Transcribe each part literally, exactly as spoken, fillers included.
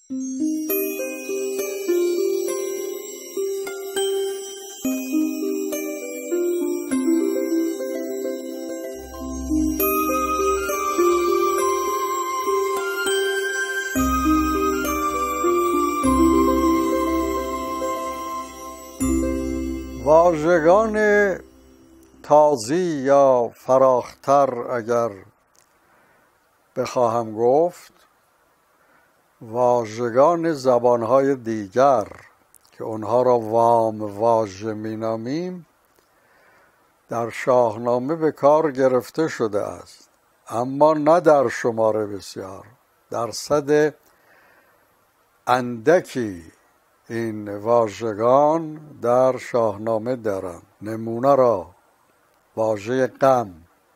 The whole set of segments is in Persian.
واژگان تازی یا فراختر اگر بخواهم گفت، واژگان زبانهای دیگر که اونها را وام واژه مینامیم در شاهنامه به کار گرفته شده است، اما نه در شمار بسیار. درصد اندکی این واژگان در شاهنامه دارند. نمونه را واژه غم،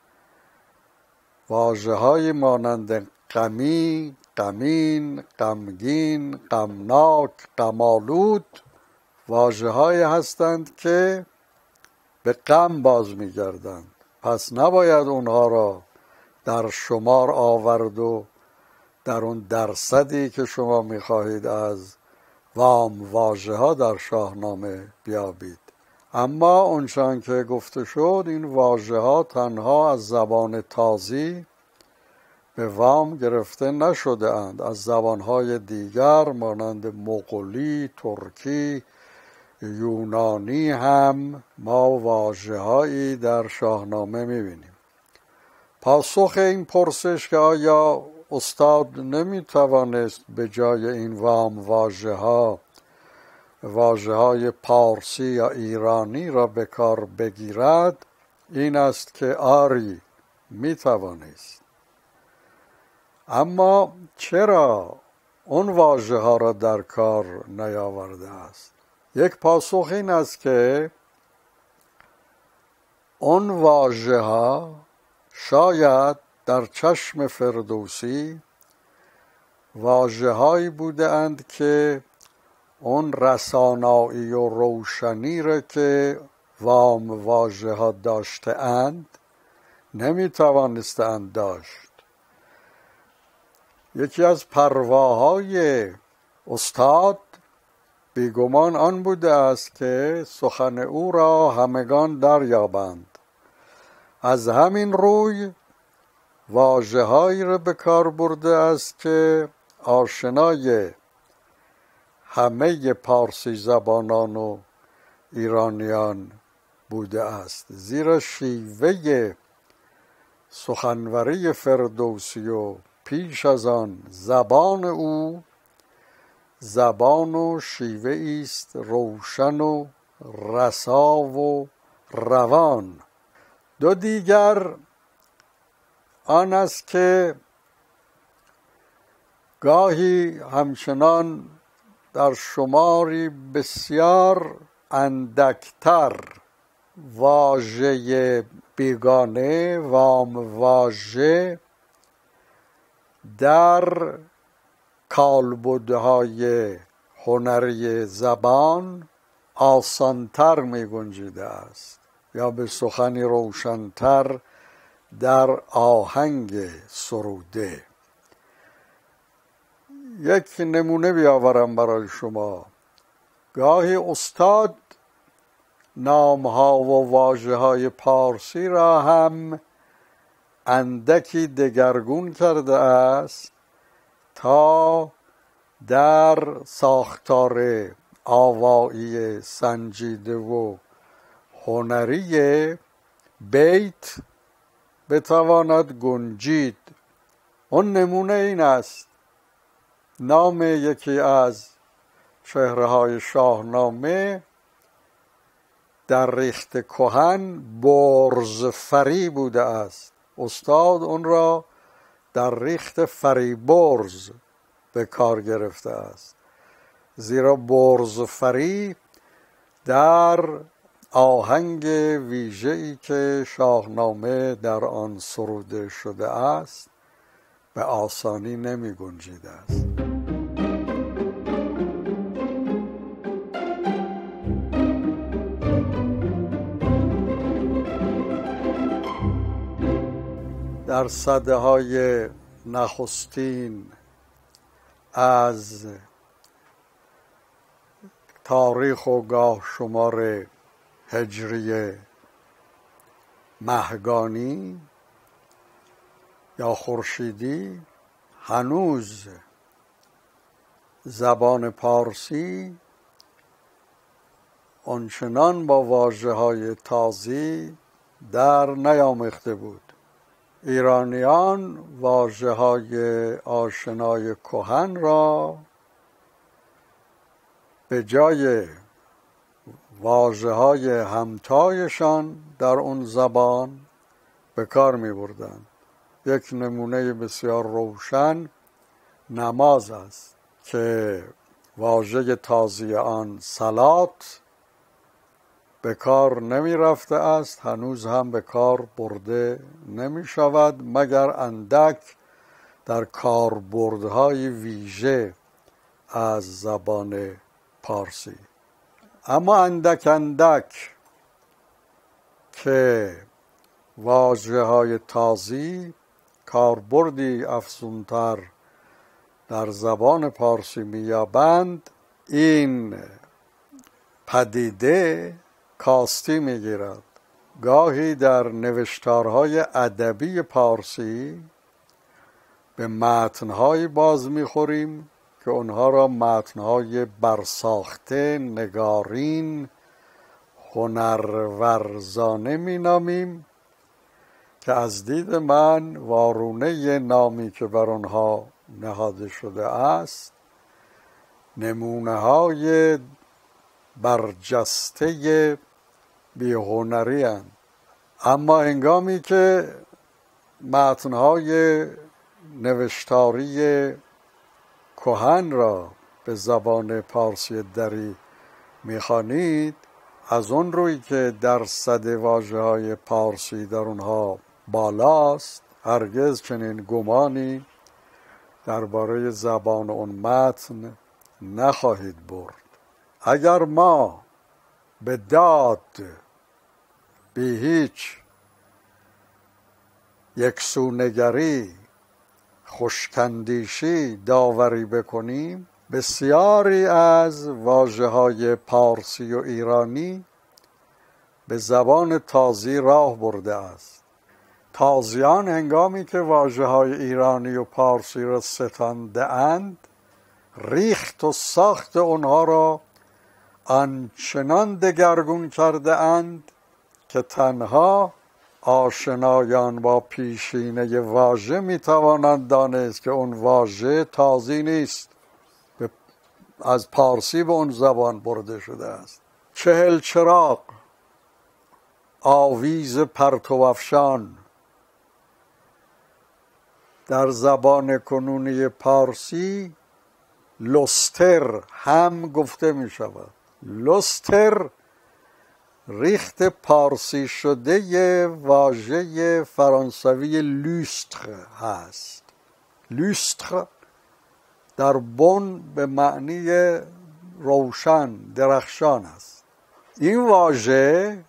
واژه‌های مانند غمی، غمین، غمگین، غمناک، غم‌آلود واژه‌هایی هستند که به غم باز می‌گردند. پس نباید اونها را در شمار آورد و در اون درصدی که شما می‌خواهید از وام واژه ها در شاهنامه بیابید. اما اونچنان که گفته شد، این واژه ها تنها از زبان تازی به وام گرفته نشده اند. از زبان های دیگر مانند مغولی، ترکی، یونانی هم ما واژه هایی در شاهنامه میبینیم. پاسخ این پرسش که آیا استاد نمیتوانست به جای این وام واژه ها واژه های پارسی یا ایرانی را به کار بگیرد، این است که آری میتوانست. اما چرا اون واژه ها را در کار نیاورده است؟ یک پاسخ این است که اون واژه ها شاید در چشم فردوسی واژه‌هایی بودند که اون رسانایی و روشنی را که وام واژه‌ها داشته اند نمی‌توانستند داشت. یکی از پرواهای استاد بیگمان آن بوده است که سخن او را همگان دریابند. از همین روی واژه‌هایی را به کار برده است که آشنای همه پارسی زبانان و ایرانیان بوده است، زیرا شیوه سخنوری فردوسی و پیش از آن زبان او زبان و شیوه است روشن و رسا و روان. دو دیگر آن است که گاهی همچنان در شماری بسیار اندکتر واژه بیگانه، وام واژه در کالبدهای هنری زبان آسانتر می گنجیده است یا به سخنی روشنتر در آهنگ سروده. یک نمونه بیاورم برای شما. گاهی استاد نامها و واژه‌های پارسی را هم اندکی دگرگون کرده است تا در ساختار آوایی سنجیده و هنری بیت بتواند گنجید. اون نمونه این است: نام یکی از چهره‌های شاهنامه در ریخت کهن برزفری بوده است. استاد اون را در ریخت فریبرز به کار گرفته است، زیرا برزفری در آهنگ ویژه‌ای که شاهنامه در آن سروده شده است به آسانی نمی گنجیده است. در سده‌های نخستین از تاریخ و گاه شمار هجری مهگانی یا خورشیدی هنوز زبان پارسی آنچنان با واژه‌های تازی در نیاموخته بود. ایرانیان واژه‌های آشنای کهن را به جای واژه‌های همتایشان در اون زبان به کار می‌بردند. یک نمونه بسیار روشن نماز است که واژه تازی آن صلات به کار نمی رفته است، هنوز هم به کار برده نمی شود مگر اندک در کاربردهای ویژه از زبان پارسی. اما اندک اندک که واژه‌های تازی کاربردی افزونتر در زبان پارسی می‌یابند، این پدیده کاستی می‌گیرد. گاهی در نوشتارهای ادبی پارسی به متن‌هایی باز می‌خوریم که اونها را متن‌های برساخته، نگارین، هنرورزانه می‌نامیم که از دید من وارونه نامی که بر آنها نهاده شده است نمونه‌های برجسته بی‌هنری اند. اما هنگامی که متن‌های نوشتاری کهن را به زبان پارسی دری می‌خوانید، از اون روی که درصد واژه‌های پارسی در اونها بالاست، هرگز چنین گمانی درباره زبان اون متن نخواهید برد. اگر ما به داد بی هیچ یکسونگری، خوشکندیشی داوری بکنیم، بسیاری از واژه‌های پارسی و ایرانی به زبان تازی راه برده است. تازیان هنگامی که واژه‌های ایرانی و پارسی را ستانده اند، ریخت و ساخت آنها را آنچنان دگرگون کرده اند که تنها آشنایان با پیشینه واژه میتوانند دانست که اون واژه تازی نیست، از پارسی به اون زبان برده شده است. چهل چراغ، آویز پرتو افشان در زبان کنونی پارسی لوستر هم گفته می شود. لوستر ریخت پارسی شده واژه فرانسوی لوستر هست. لوستر در بن به معنی روشن، درخشان است. این واژه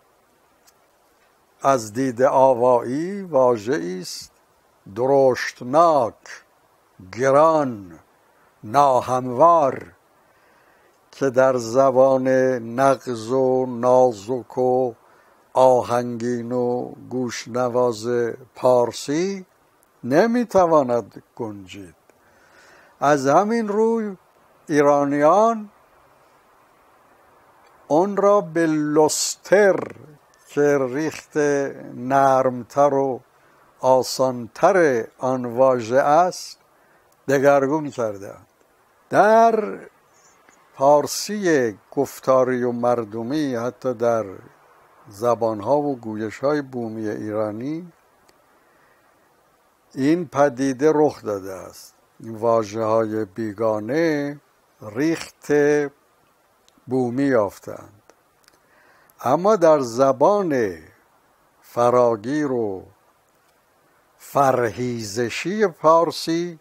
از دید آوایی واژه‌ای است درشتناک، گران، ناهموار که در زبان نغز و نازک و آهنگین و گوشنواز پارسی نمیتواند گنجید. از همین روی ایرانیان اون را به لوستر که ریخت نرمتر و آسانتر آن واژه است دگرگون کردند. در پارسی گفتاری و مردمی، حتی در زبانها و گویش‌های بومی ایرانی، این پدیده رخ داده است. این واژه‌های بیگانه ریخت بومی یافتند. اما در زبان فراگیر و فرهیزشی پارسی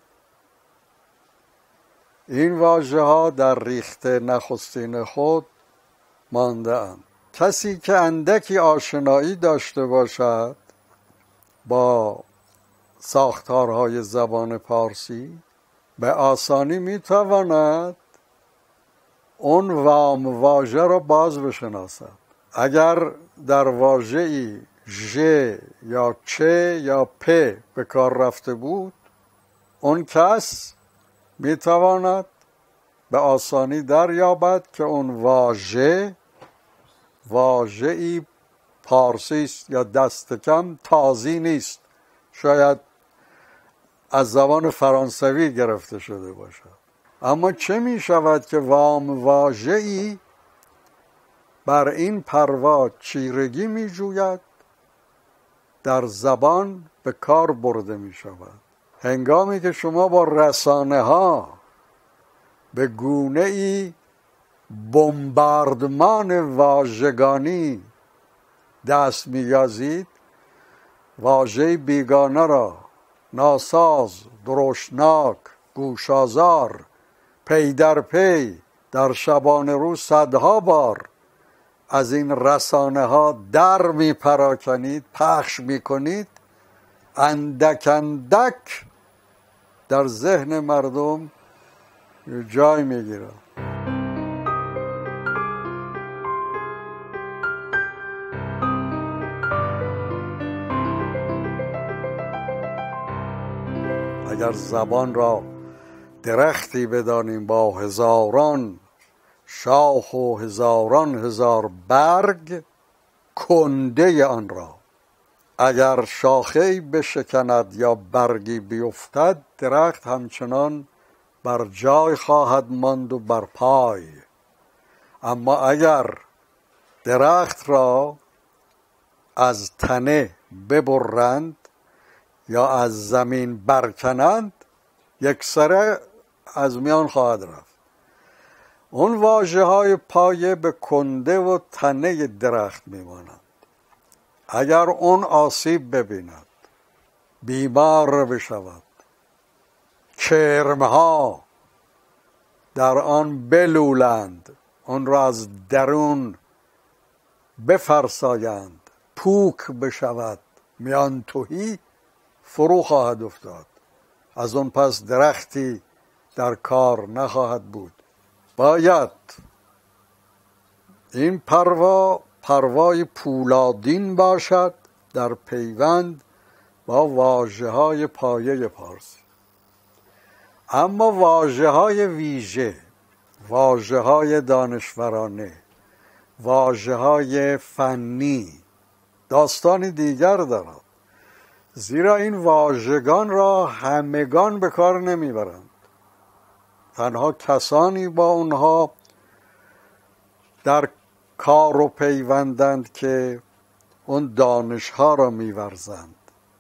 این واژه‌ها در ریخت نخستین خود مانده اند. کسی که اندکی آشنایی داشته باشد با ساختارهای زبان پارسی به آسانی میتواند اون وام واژه را باز بشناسد. اگر در واژه‌ای ژ یا چه یا پ به کار رفته بود، اون کس میتواند به آسانی دریابد که اون واژه واژه‌ای پارسی است یا دست کم تازی نیست، شاید از زبان فرانسوی گرفته شده باشد. اما چه می شود که وام واژه‌ای بر این پروا چیرگی می جوید، در زبان به کار برده می شود. هنگامی که شما با رسانه ها به گونه ای بمباردمان واژگانی دست می یازید، واژه بیگانه را ناساز، درشناک، گوشازار پی در پی در شبانه روز صدها بار از این رسانه ها در می پراکنید، پخش می کنید، اندک اندک در ذهن مردم جای می گیرد. اگر زبان را درختی بدانیم با هزاران شاخ و هزاران هزار برگ، کنده آن را اگر شاخه‌ای بشکند یا برگی بیفتد، درخت همچنان بر جای خواهد ماند و بر پای. اما اگر درخت را از تنه ببرند یا از زمین برکنند، یکسره از میان خواهد رفت. اون واژه های پایه به کنده و تنه درخت میمانند. اگر اون آسیب ببیند، بیمار بشود، کرمها در آن بلولند، اون را از درون بفرسایند، پوک بشود، میان توهی فرو خواهد افتاد. از اون پس درختی در کار نخواهد بود. باید این پروا پروای پولادین باشد در پیوند با واژه های پایه پارسی. اما واژه های ویژه، واژه های دانشورانه، واژه های فنی داستانی دیگر دارد، زیرا این واژگان را همگان به کار نمیبرند. تنها کسانی با اونها در کار و پیوندند که اون دانشها را میورزند.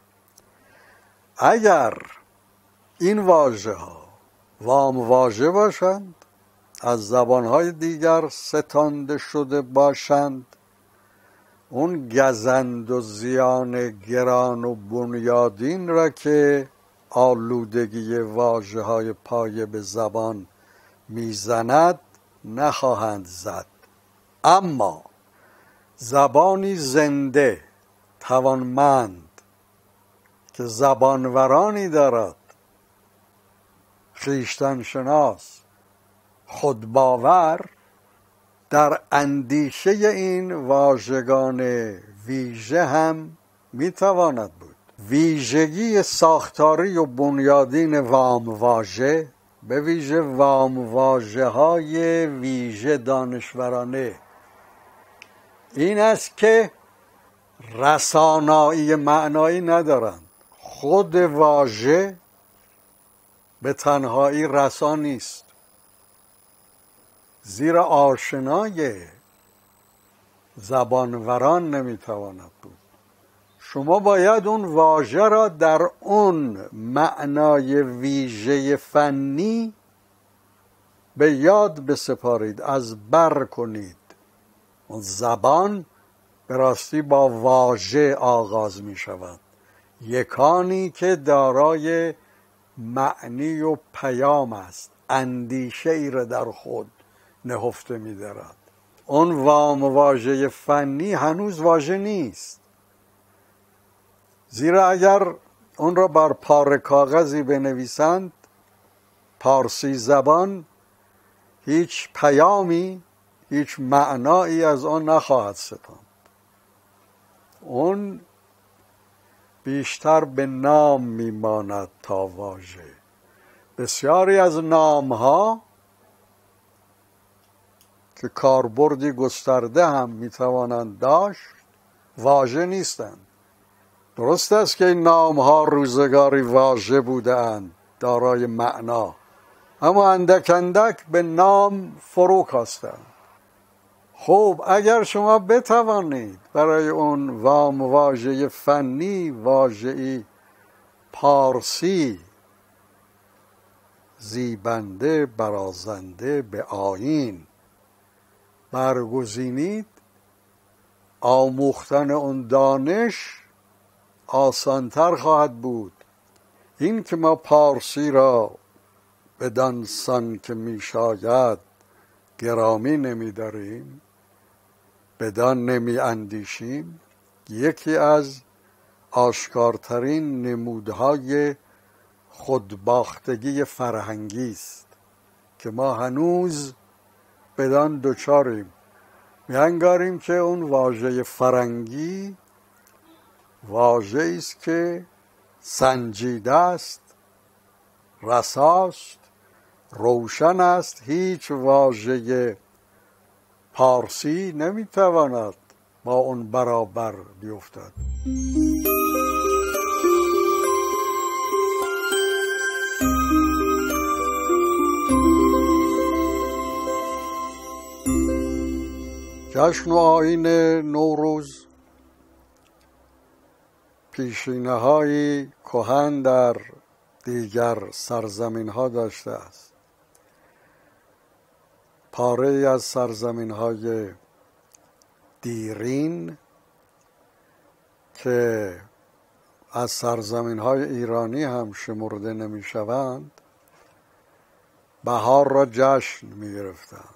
اگر این واژه ها وام واژه باشند، از زبانهای دیگر ستانده شده باشند، اون گزند و زیان گران و بنیادین را که آلودگی واژه های پایه به زبان میزند نخواهند زد. اما زبانی زنده، توانمند که زبانورانی دارد، خویشتن شناس، خودباور، در اندیشه این واژگان ویژه هم میتواند بود. ویژگی ساختاری و بنیادین وام واژه، به ویژه وام واژه های ویژه دانشورانه، این است که رسانایی معنایی ندارند. خود واژه به تنهایی رسا نیست، زیرا آشنای زبانوران نمیتواند بود. شما باید اون واژه را در اون معنای ویژه فنی به یاد بسپارید، از بر کنید. اون زبان به راستی با واژه آغاز می شود، یکانی که دارای معنی و پیام است، اندیشه ای را در خود نهفته می دارد. اون وام واژه فنی هنوز واژه نیست، زیرا اگر اون را بر پاره کاغذی بنویسند پارسی زبان هیچ پیامی، هیچ معنایی از آن نخواهد ستاند. اون بیشتر به نام میماند تا واژه. بسیاری از نامها که کاربردی گسترده هم میتوانند داشت واژه نیستند. درست است که این نامها روزگاری واژه بودند دارای معنا، اما اندک اندک به نام فرو کاستند. خب اگر شما بتوانید برای اون وام واژه فنی، واژه‌ای پارسی زیبنده برازنده به آیین برگزینید، آموختن اون دانش آسانتر خواهد بود. این که ما پارسی را بدان سان که می شاید گرامی نمی داریم، بدان نمی اندیشیم، یکی از آشکارترین نمودهای خودباختگی فرهنگی است که ما هنوز بدان دوچاریم. می‌انگاریم که اون واژه فرنگی واژه‌ای است که سنجیده است، رساست، روشن است. هیچ واژه پارسی نمیتواند با اون برابر بیفتد. جشن و آیین نوروز پیشینه‌های کهن در دیگر سرزمین‌ها داشته است. پاره از سرزمین‌های دیرین که از سرزمین‌های ایرانی هم شمرده نمی‌شوند، بهار را جشن می‌گرفتند.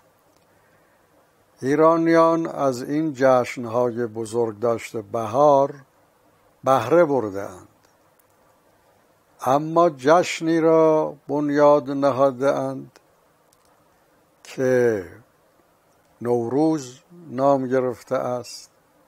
ایرانیان از این جشن‌های بزرگ داشته بهار بهره برده‌اند، اما جشنی را بنیاد نهاده‌اند که نوروز نام گرفته است.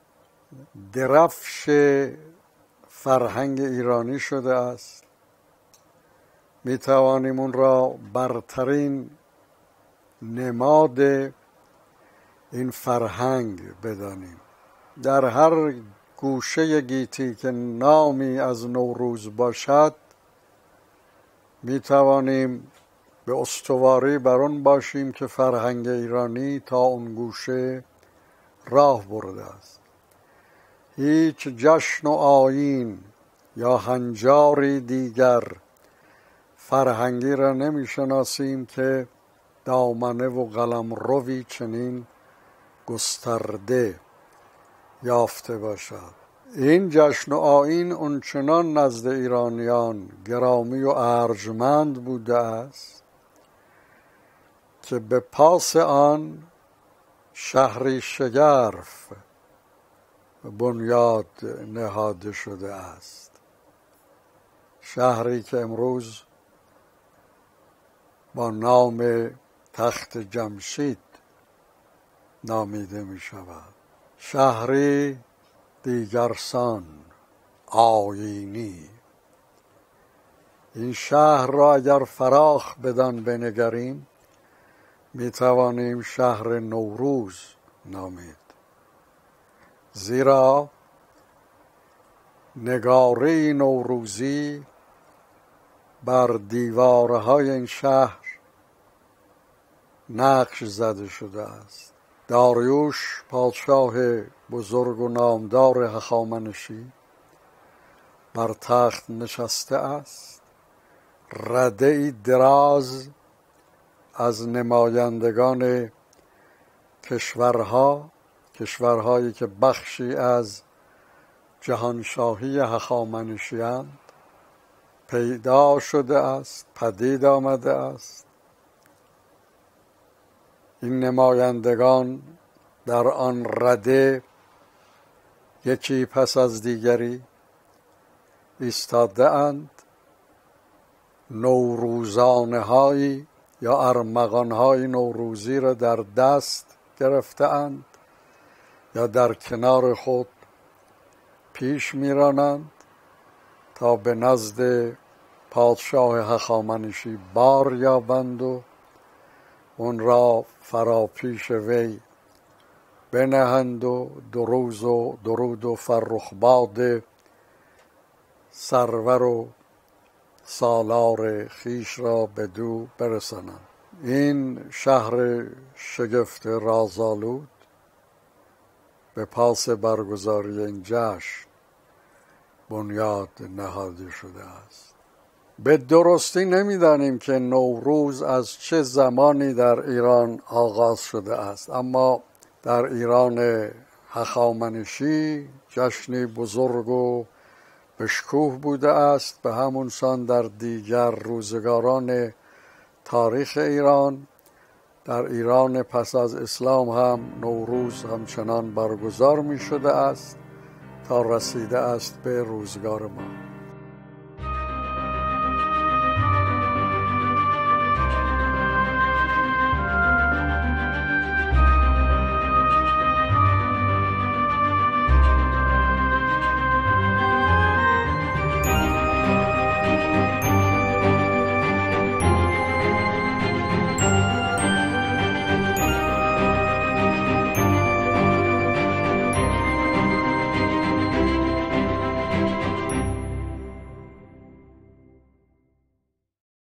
درفش فرهنگ ایرانی شده است. می توانیم اون را برترین نماد این فرهنگ بدانیم. در هر گوشه گیتی که نامی از نوروز باشد می توانیم به استواری بر آن باشیم که فرهنگ ایرانی تا اون گوشه راه برده است. هیچ جشن و آیین یا هنجاری دیگر فرهنگی را نمی شناسیم که دامنه و قلمروی چنین گسترده یافته باشد. این جشن و آیین اونچنان نزد ایرانیان گرامی و ارجمند بوده است که به پاس آن شهری شگرف بنیاد نهاده شده است. شهری که امروز با نام تخت جمشید نامیده می شود. شهری دیگرسان، آیینی. این شهر را اگر فراخ بدان بنگریم می توانیم شهر نوروز نامید، زیرا نگاره نوروزی بر دیوارهای این شهر نقش زده شده است. داریوش پادشاه بزرگ و نامدار هخامنشی بر تخت نشسته است. رده‌ای دراز از نمایندگان کشورها، کشورهایی که بخشی از جهانشاهی هخامنشی‌اند، پیدا شده است، پدید آمده است. این نمایندگان در آن رده یکی پس از دیگری ایستاده اند نوروزانه هایی یا ارمغان های نوروزی را در دست گرفته‌اند یا در کنار خود پیش میرانند تا به نزد پادشاه هخامنشی بار یابند و اون را فرا پیش وی بنهند و دروز و درود و فرخباد سرور و سالار خیش را به دو برسانند. این شهر شگفت رازآلود به پاس برگزاری این جشن بنیاد نهاده شده است. به درستی نمیدانیم که نوروز از چه زمانی در ایران آغاز شده است، اما در ایران هخامنشی جشنی بزرگ و بشکوه بوده است. به همون سان در دیگر روزگاران تاریخ ایران، در ایران پس از اسلام هم نوروز همچنان برگزار می شده است تا رسیده است به روزگار ما.